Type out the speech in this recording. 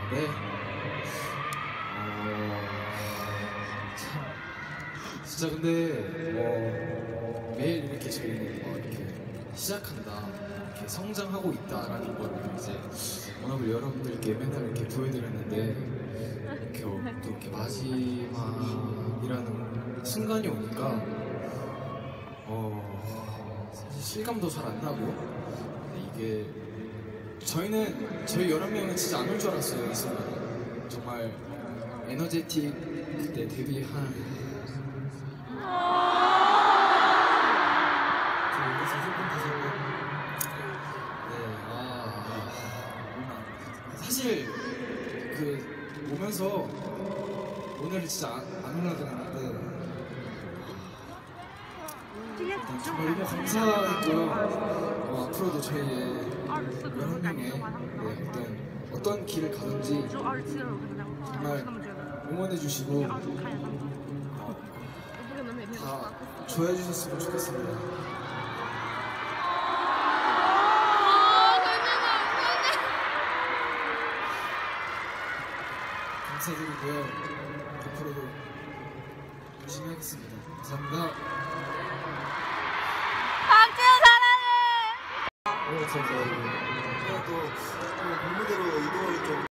네. 참, 진짜 근데 매일 이렇게 저희는 이렇게 시작한다, 이렇게 성장하고 있다라는 걸 이제 워낙 여러분들께 맨날 이렇게 보여드렸는데 이렇게 또 이렇게 마지막이라는 순간이 오니까 사실 실감도 잘 안 나고 이게 저희 11명은 진짜 안 올 줄 알았어요. 이 순간 정말 에너제틱 그때 데뷔한 사실 오면서 오늘은 진짜 안 올라도 했는데 정말 너무 감사했고요. 앞으로도 저희의 11명의 어떤 길을 가든지 정말 응원해주시고 다 좋아해주셨으면 좋겠습니다. 감사드리고요. 앞으로도 열심히 하겠습니다. 감사합니다. 박지우 사랑해. 또 본무대로 이동을 좀